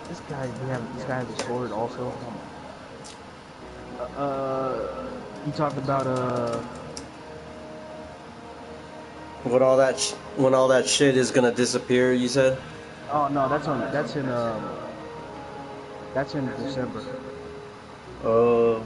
This guy has a sword also. You talked about when all that shit is gonna disappear, you said? oh no, that's in December. Uh,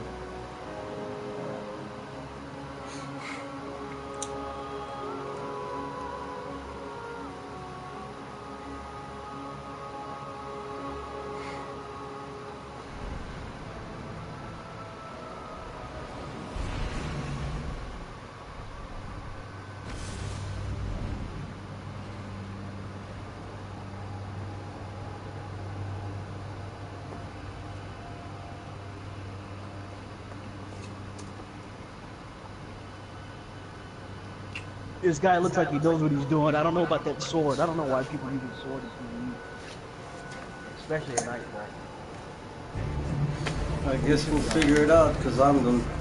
This guy looks like he knows what he's doing. I don't know about that sword. I don't know why people use a sword in PvE, especially at Nightfall. I guess we'll figure it out, cause I'm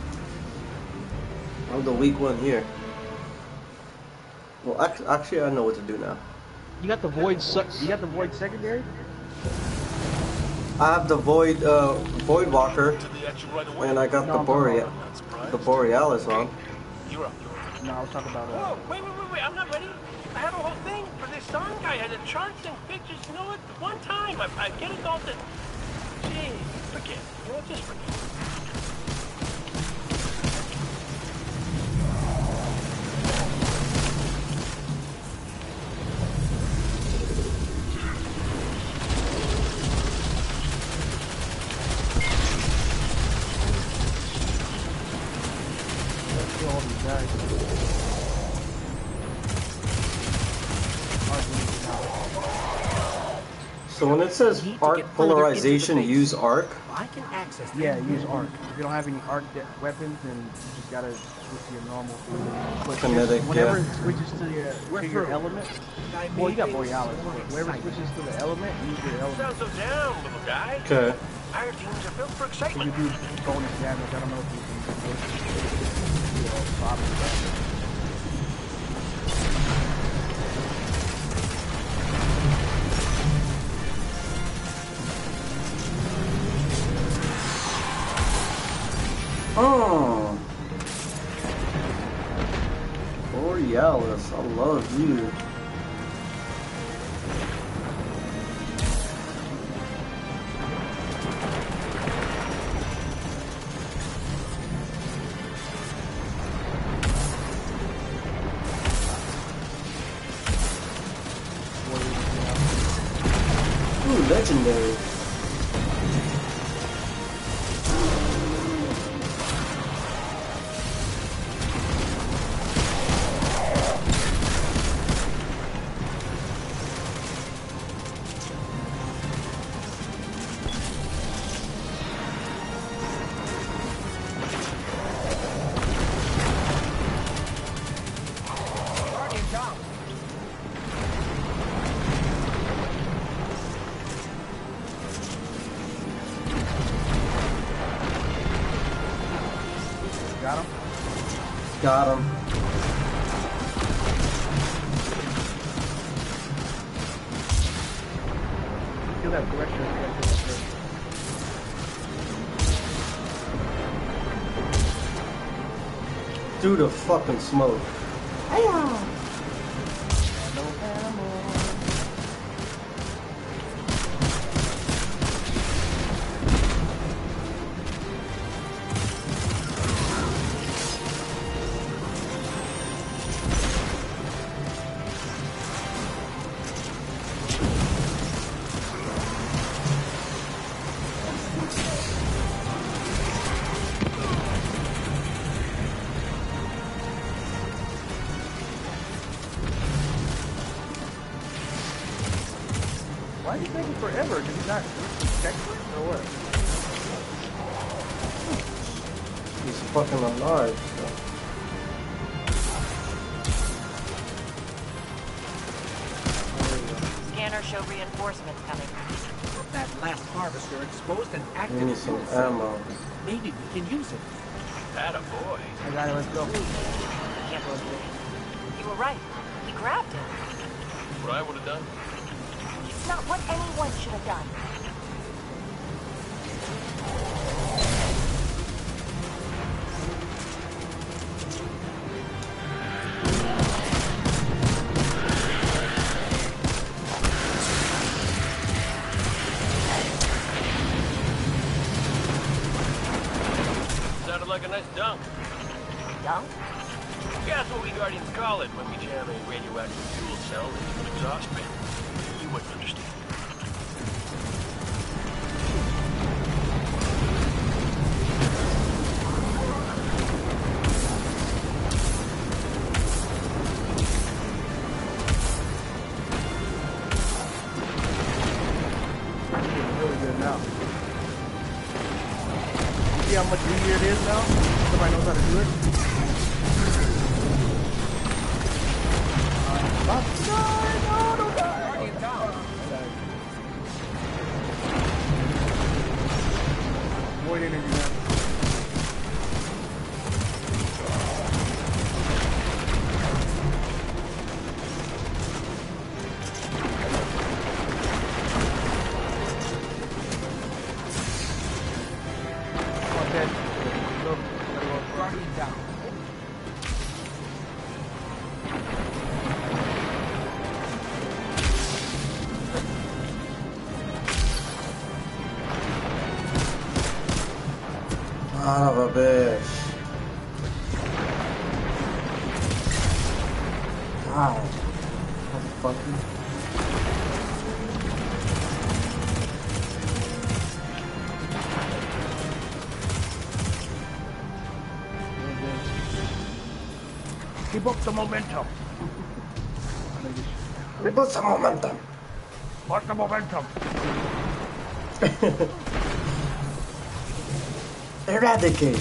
the weak one here. Well, actually, I know what to do now. You got the void. You got the void secondary. I have the void walker, and I got the borealis on. You're up. No, I was talking about. Whoa! Wait! I'm not ready. I have a whole thing for this song. I had to chart and pictures. You know what? One time, I get it all to. Gee, forget. You know, just forget. So when it says arc polarization, use arc. I can access. Yeah, use arc. If you don't have any arc weapons, then you just gotta switch to your normal. But Kinetic, whenever yeah. it switches to your element, well, you got borealis. Whenever it switches to the element, use your element. Sounds so down, little guy. Okay. Fire teams are built for So excitement. you do bonus damage. I don't know if you can swap that. Oh, Borealis, I love you. Ooh, legendary. Got him. Feel that pressure. Through the fucking smoke. Why is he taking forever? Did he not check it or what? He's fucking alive. Scanners show reinforcements coming. That last harvester exposed an We active need some fuel cell. ammo. Maybe we can use it. Atta boy. I got it. Let's go. Can't believe it. You were right. He grabbed him. What I would have done. It's not what anyone should have done. nice dunk. Dunk? Yeah, that's what we Guardians call it when we jam a radioactive fuel cell into an exhaust fan. You wouldn't understand. Really good now. See how much easier it is now? Somebody knows how to do it. No, don't die. Guardian down. Void energy now. Okay. Look, Guardian down. Son of a bitch. God. Motherfucker. keep up the momentum. Keep up the momentum. What's the momentum? Eradicate.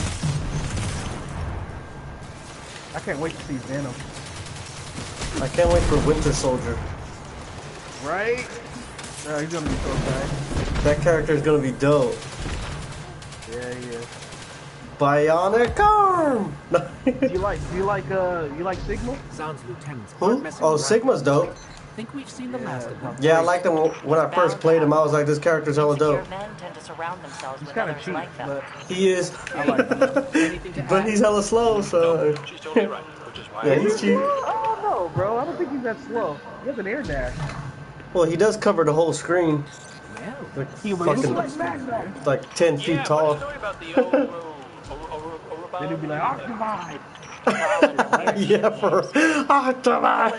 I can't wait to see Venom. I can't wait for Winter Soldier. Right? No, he's gonna be so tight. That character is gonna be dope. Yeah, he is. Bionic arm. Do you like Sigma? Sounds lieutenants. Who? Oh, Sigma's dope. Think we've seen the last of them. Yeah, I liked him when I first played him. I was like, this character's hella Insecure dope. men tend to surround themselves He's with kind of others cheap, like them. but He is, I like him. Anything to but add? he's hella slow. So She's totally right, which is why yeah, he's cheap. I don't know, bro. I don't think he's that slow. He has an air dash. Well, he does cover the whole screen. Well, Like, He was fucking, like Magneto. like 10 feet Yeah, tall. funny story about the old, Then he'd be like, Octavide. Yeah, for Octavide.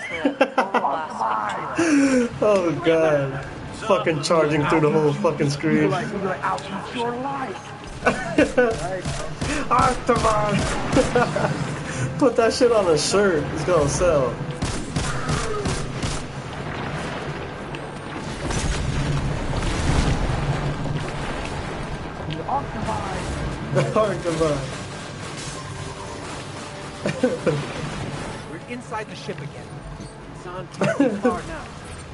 Oh god, fucking charging through the whole fucking He'd be screen. like, I'll eat your life. Octavide. Put that shit on a shirt. It's gonna sell. Octavide. Octavide. we're inside the ship again. It's on 10 feet far now.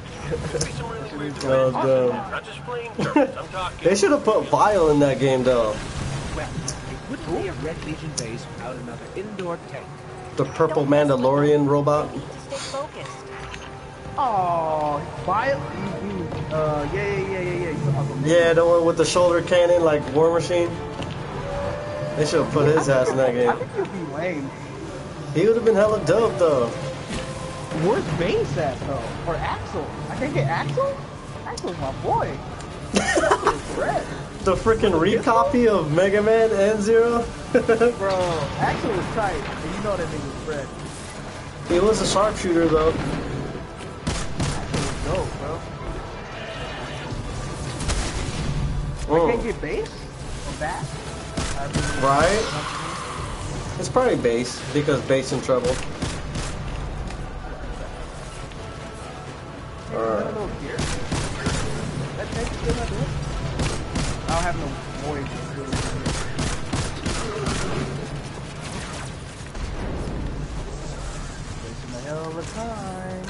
Oh, dumb. not just playing terms, I'm talking. They should have put Vile in that game though. Well, it wouldn't be a Red Legion base without another indoor tank. The purple Mandalorian robot. To stay focused. Oh, Violet. Yeah. Yeah, the one with the shoulder cannon, like War Machine. They should have put his ass in that I game. think he'd be lame. He would have been hella dope though. Where's Base at though? Or Axel? I can't get Axel? Axel's my boy. Red. The freaking recopy of Mega Man and Zero. Bro, Axel was tight. And you know that nigga was Fred. He was a sharpshooter though. Axel was dope, bro. I can't get Base? Or Bat? Right? It's probably Base, because Base in trouble. Alright. That tank still not doing? I don't have no void. Wasting a hell of a time.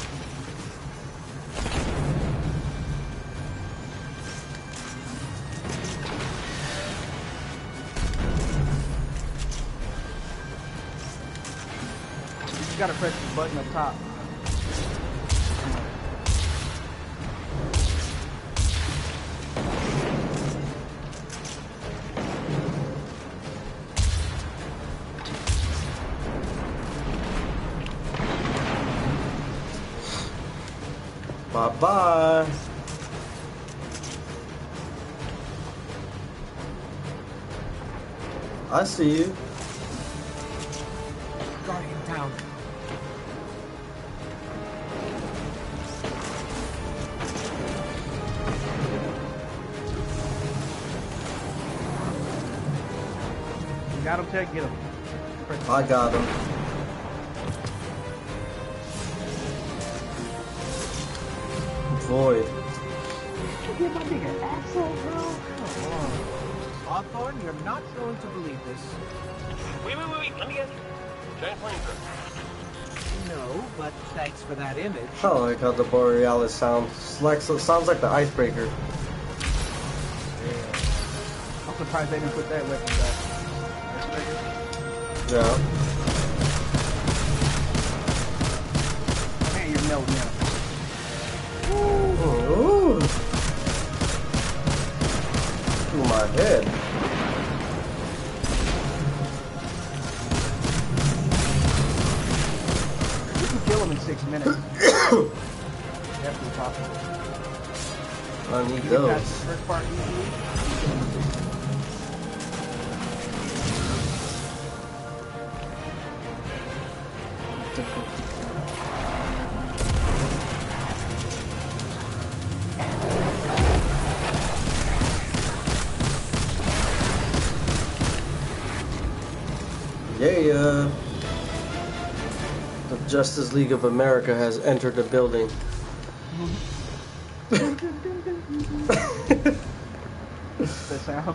You just gotta press the button up top. Bye-bye. I see you. Guardian down. You got him, Ted? Get him. I got him. Void. Get my big asshole, bro. Come on. Hawthorne, you're not going to believe this. Wait. Let me guess. Giant flamethrower. No, but thanks for that image. I like how the Borealis sounds. Sounds like the icebreaker. Yeah. I'm surprised they didn't put that weapon back. Yeah. Man, you're melting now. Ooh. Through my head. You can kill him in 6 minutes. Definitely possible. I need You can those. pass the first part easily. You can kill him in 6 minutes. Yeah. The Justice League of America has entered the building. That sound.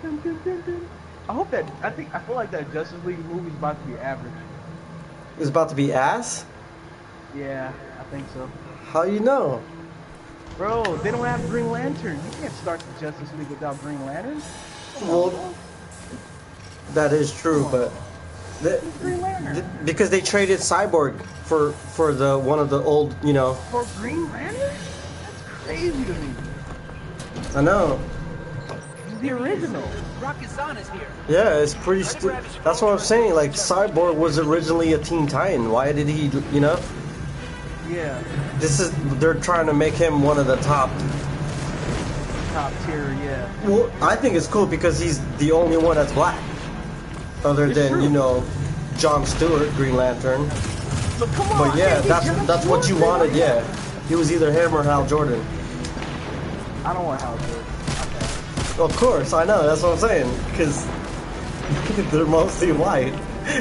I feel like that Justice League movie is about to be average. It's about to be ass? Yeah, I think so. How you know? Bro, they don't have Green Lantern. You can't start the Justice League without Green Lantern. Well, that is true, but Green Lantern. because they traded Cyborg for the one of the old, you know. For Green Lantern? That's crazy to me. I know. He's the original. Rakazan is here. Yeah, it's pretty. That's what I'm saying. Like Cyborg was originally a Teen Titan. Why did he? You know. Yeah. They're trying to make him one of the top. Top tier, yeah. Well, I think it's cool because he's the only one that's black. Other It's than, true. you know, John Stewart, Green Lantern. But come on. But yeah, can't be John that's what you Stewart. wanted, yeah. He was either him or Hal Jordan. I don't want Hal Jordan. Of course, I know, that's what I'm saying. Because they're mostly white.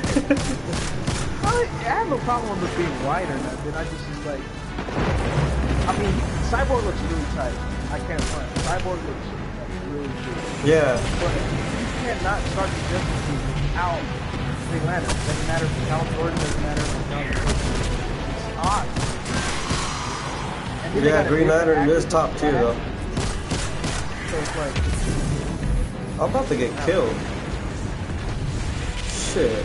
I have no problem with being white or nothing. I just like. I mean, Cyborg looks really tight. I can't front. Cyborg looks like, really good. Yeah. But you cannot start the Justice League without Green Lantern. Doesn't matter if it's Hal Jordan. Doesn't matter if it's John Stewart. It's odd. And then they Yeah, got a Green different Lantern is actor top for tier, that. though. So it's like. I'm about to get killed. Shit.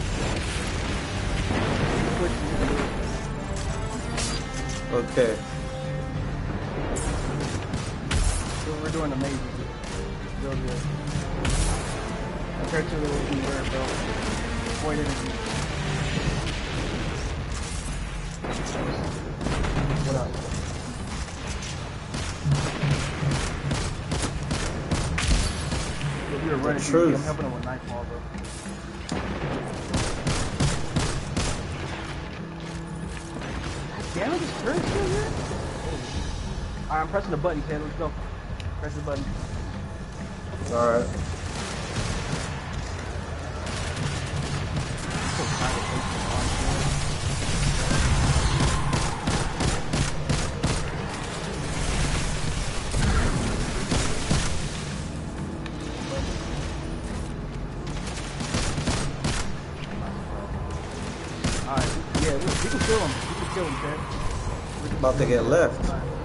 Okay. We're doing amazing. Real good. Compared to what we were, bro. Void energy. What up? If you're running, truth. I'm helping him with Nightfall, bro. Damn it, this turret's still here? Alright, I'm pressing the button, Ted. Let's go. Press the button. Alright. So tired of waiting on Alright, yeah, we can kill him. We can kill him, Ted. About to get left.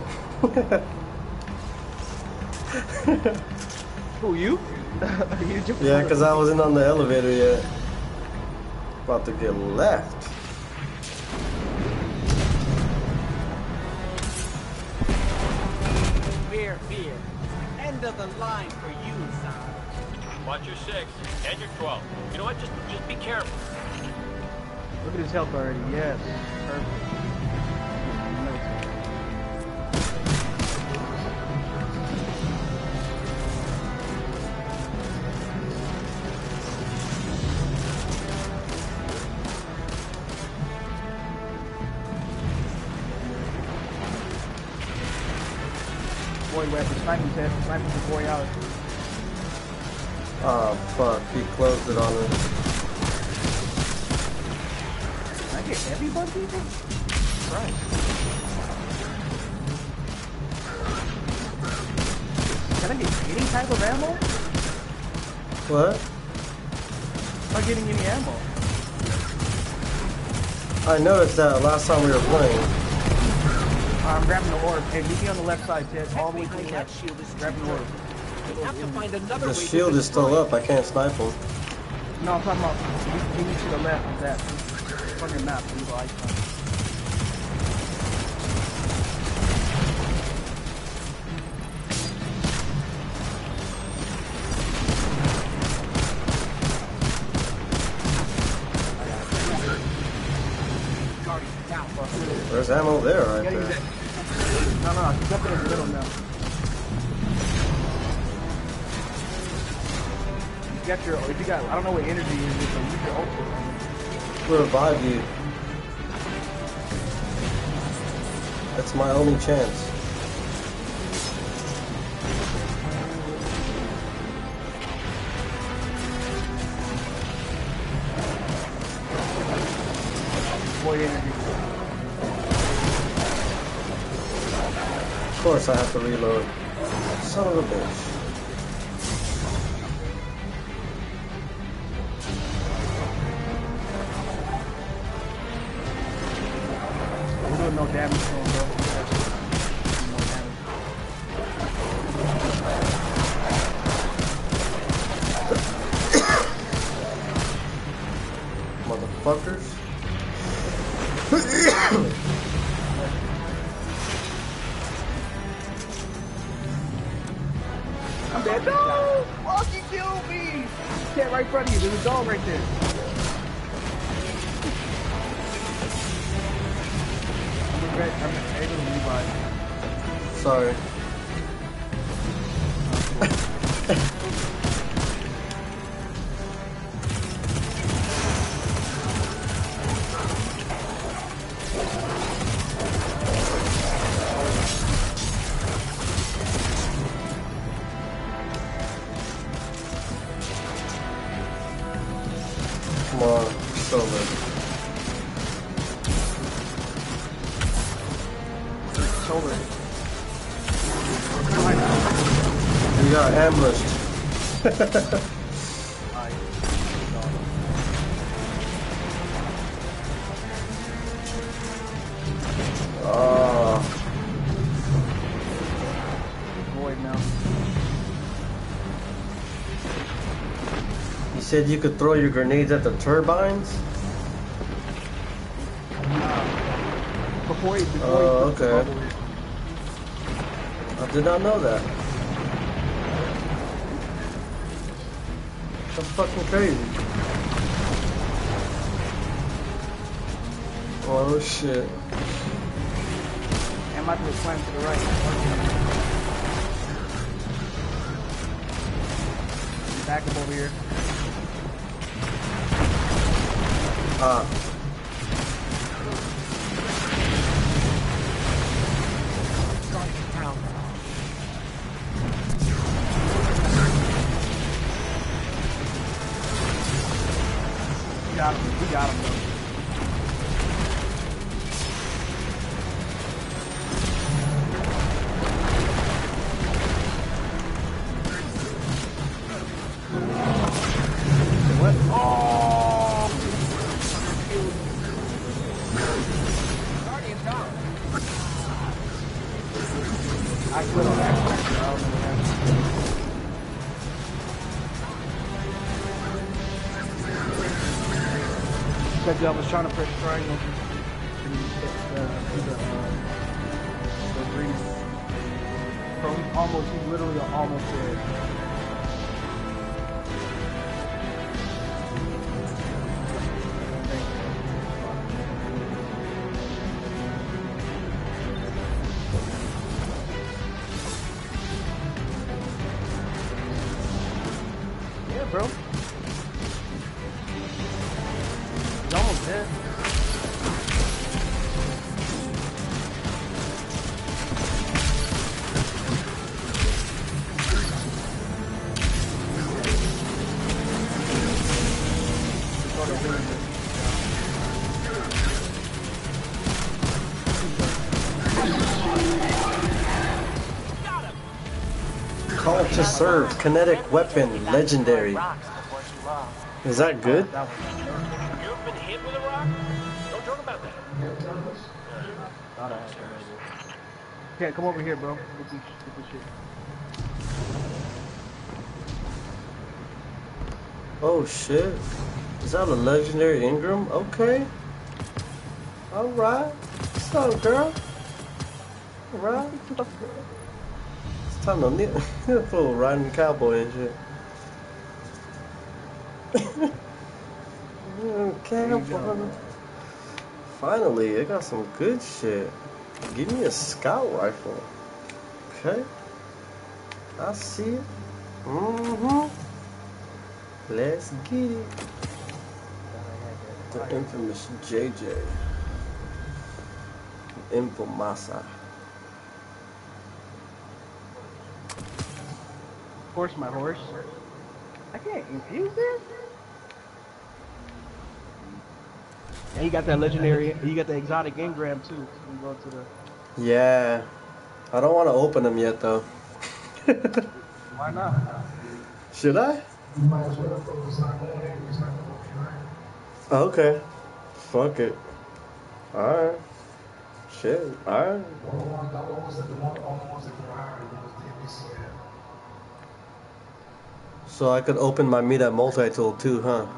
Who, you? You jumped Yeah, on because the- I wasn't on the elevator yet. About to get left. We're here. End of the line for you, son. Watch your 6 and your 12. You know what? Just be careful. Look at his health already. Yes. Perfect. Boyd web. He's sniping Ted. He's sniping the boy out. Oh fuck, he closed it on me. Can I get heavy bug people? Right. Can I get any type of ammo? What? I'm not getting any ammo. I noticed that last time we were playing. I'm grabbing the orb. Hey, meet me on the left side, Ted. All the way to the That left. shield is Grabbing the orb. We have to find another The way shield to is still up, I can't snipe him. No, I'm talking about you need to the left of that. It's on your map, leave the icon. There's ammo there right there. No, he's up in the middle now. You got your, if you got, I don't know what energy is, but use your ultimate. Revive you. That's my only chance. Void energy. Of course I have to reload. Son of a bitch. We're doing no damage to him, bro. No damage. Motherfuckers. I'm dead. No! Fuck, he killed me! Cat right in front of you. There's a dog right there. I'm able to revive. Sorry. Come on, sober. Shoulder. You got ambushed. Oh, Void now. you said you could throw your grenades at the turbines? Before he Oh, puts the okay. bubble in. I did not know that. That's fucking crazy. Oh shit. And Michael was slammed to the right. Back up over here. Ah. We got him, though. What? Oh! Guardian down. I quit on that. I don't know that. Because I was trying to press triangle. The green. So he's literally almost there. Yeah, bro. He's almost there. Call to serve. Kinetic weapon. Legendary. Is that good? You've been hit with a rock? Don't joke about that. Thought I had that maybe. Okay, come over here, bro. Get this shit. Oh shit. Is that a legendary Ingram? Okay. Alright. What's up, girl? Alright. It's time to need a full riding cowboy and shit. Cowboy. Finally, I got some good shit. Give me a scout rifle. Okay. I see it. Mm-hmm. Let's get it. The infamous JJ. Infomasa. Horse, my horse. I can't infuse this. And you got that legendary, you got the exotic engram too. You go to the. Yeah. I don't want to open them yet though. Why not? Should I? Okay. Fuck it. Alright. Shit. Alright. So I could open my Mida multi-tool too, huh?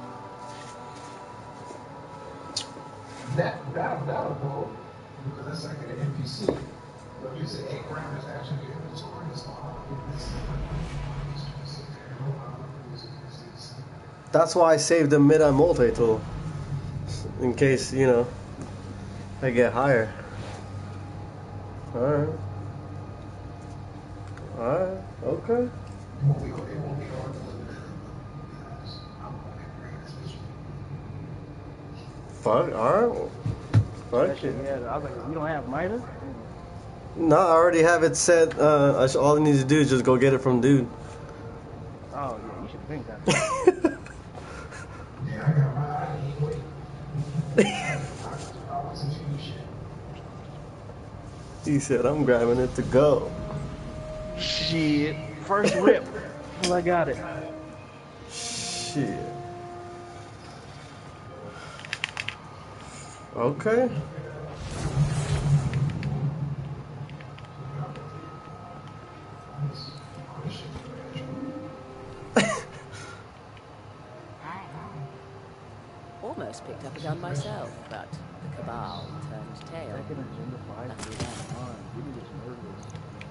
That'll go because that's like an NPC. But you say 8 grams is actually inventory. That's why I saved the Mida multi-tool. In case, you know, I get higher. Alright. Alright. Okay. Fuck, alright. Fuck it. Yeah, I was like, you don't have Midas? No, I already have it set. All I need to do is just go get it from dude. Oh, yeah, you should think that. He said, I'm grabbing it to go. Shit. First rip. Well, I got it. Shit. Okay. Almost picked up a gun myself, but the Cabal turned tail. Second agenda 5. Lucky them. Give me this murderous.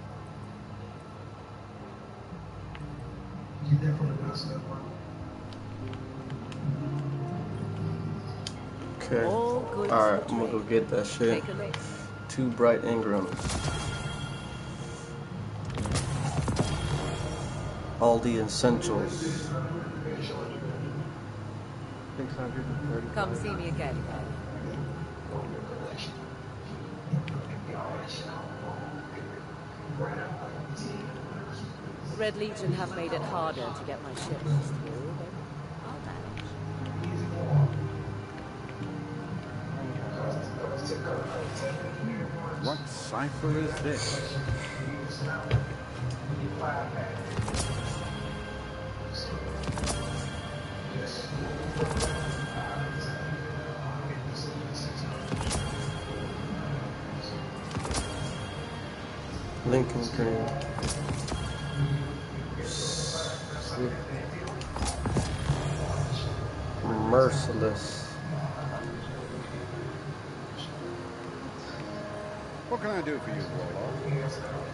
Okay. All good Alright, for I'm gonna go trade. get that shit. Take a look. 2 bright Ingrams. All the essentials. 630. Come see me again. Red Legion have made it harder to get my shipments through, but I'll manage. What cipher is this? Lincoln Green. Merciless. What can I do for you, Warlock?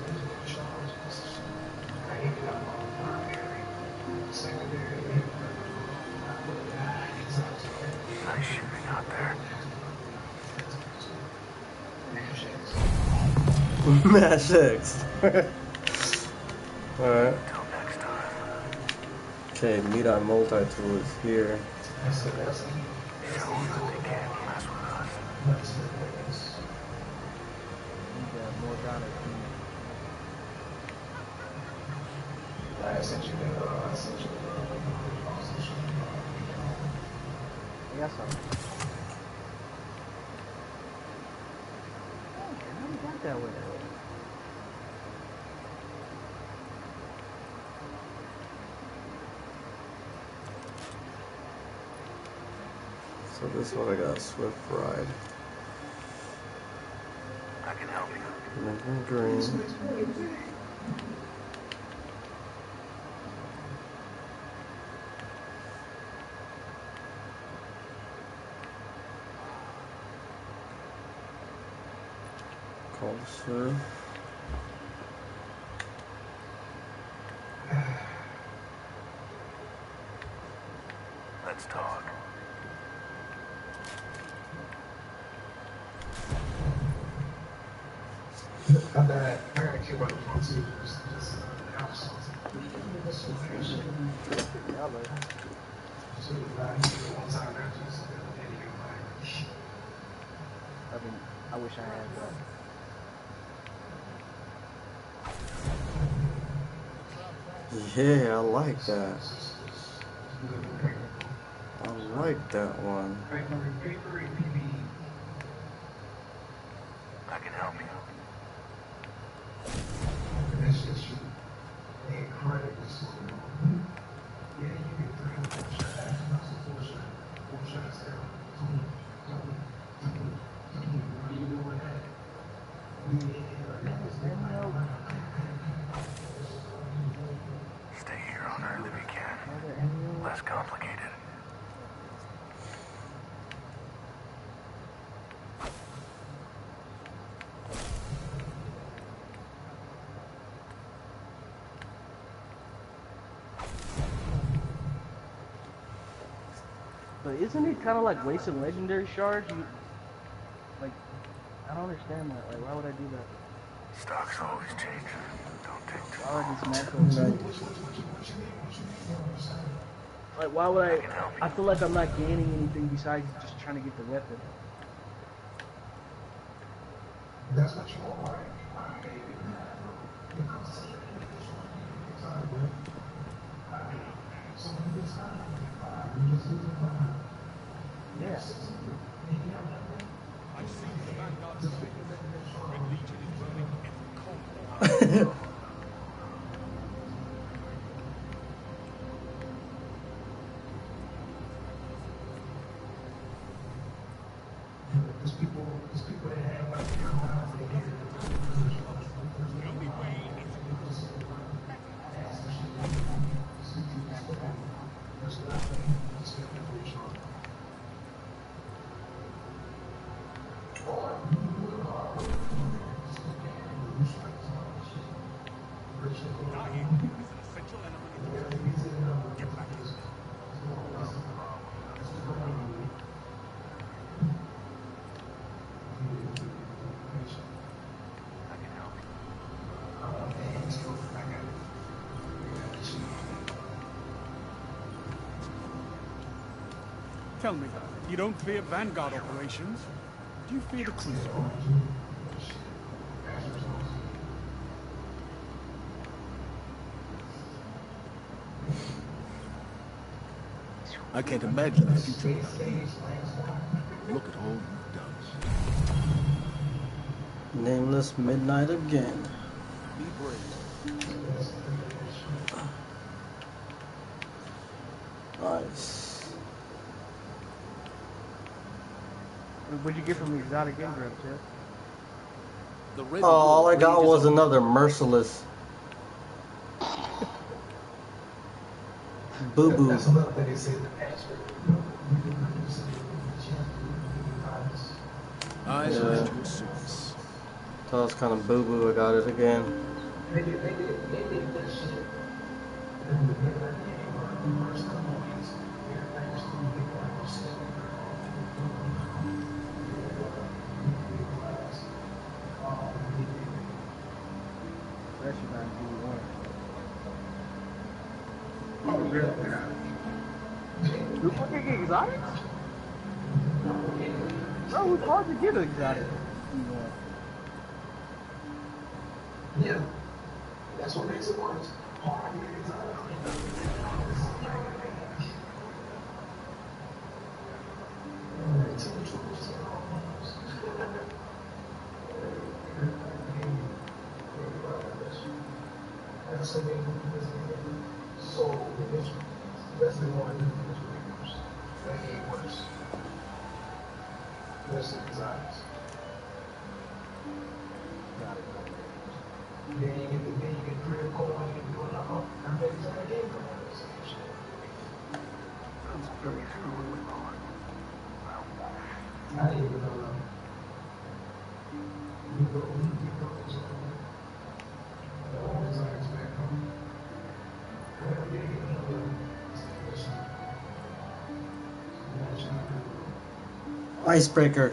Nice shooting out there. Mash X. Alright. Till next time. Okay, Mida multi-tool is here. Show them that they can't mess with us. More gun. I got something. How you got that way? So this one I got Swift Ride. I can help you. Living Green. Call the serve. Let's talk. I gotta keep up the phone too. Just house something. Yeah, but So one time after this, I mean, I wish I had that. Yeah, I like that. I like that one. I can help you. That's just true. Incredible story. Yeah, you can throw a shot after that's a 4 shots down. You doing that? Stay here on Earth if you can. Less complicated. But isn't it kind of like wasting legendary shards? Like, I don't understand that. Like, why would I do that? Stocks always change. Don't take too Why would I long. dismantle? Like, why would I feel like I'm not gaining anything besides just trying to get the weapon. That's what you want, right? Yeah. There's people that have like Tell me, you don't fear Vanguard operations? Do you fear the Crucible? I can't imagine the future without you. Look at all you've done. Nameless Midnight again. Be brave. Nice. What'd you get from the exotic engrams, yeah? The Red Oh, all I Wolf got rages was on- another merciless boo boo. That's another thing they say in the past. Eyes Yeah. on your suits. That was kind of boo boo. I got it again. They did that shit. First couple of weeks, That should not be one. You fucking get exotics? Bro, it's hard to get exotic. yeah, that's what makes it worse. So that's the one. That ain't worse. Listen, his eyes. Got it. Then you get critical cold when you do it. I'm ready to that game from this shit. I didn't even know them. You go to always I expect them. Icebreaker.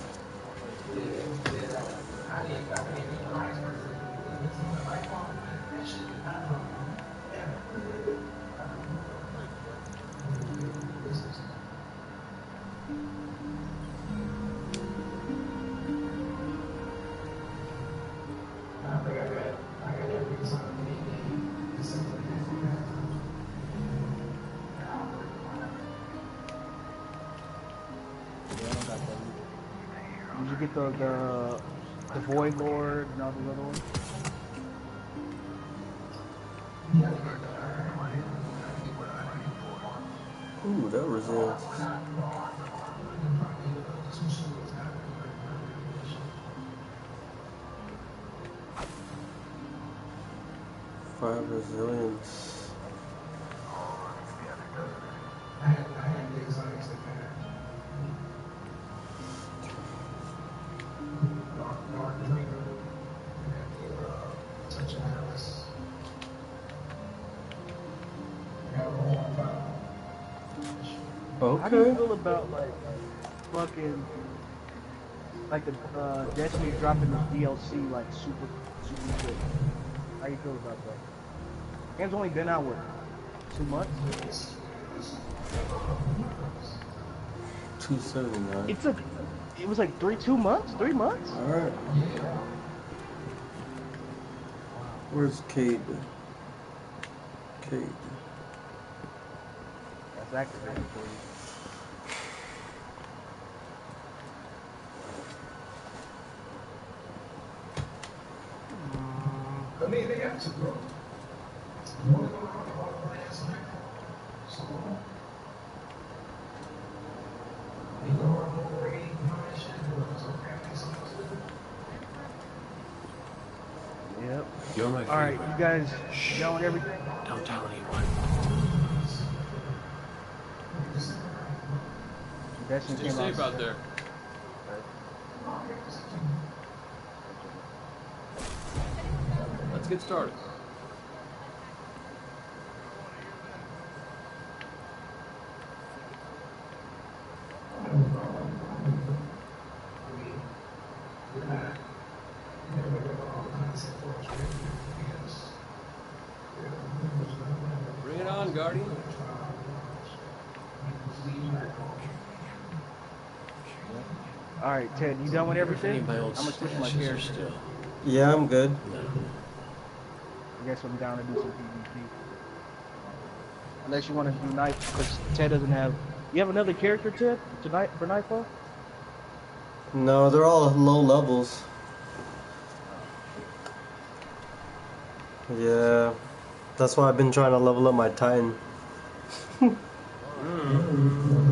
Did you get the Void Lord and all those other ones? Ooh, that resilience. 5 resilience. How do you Okay. feel about like fucking like the Destiny dropping this DLC like super quick? How you feel about that? Game's only been out what, 2 months? 279. It was like 2 months? 3 months? Alright. Where's Cade? Cade. That's activated for you. I mean, they got to, bro. Yep. You're my Alright, you guys done with everything? Don't tell anyone. Destiny Stay came safe out. out there. Let's get started. Bring it on, Guardian. Alright, Ted, you done with everything? Any of my old I'm gonna switch my stashes are character. still. Yeah, I'm good. No. I guess I'm down to do some PvP. Unless you want to do night, because Ted doesn't have. You have another character, Ted, tonight for Nightfall? No, they're all low levels. Yeah. That's why I've been trying to level up my Titan.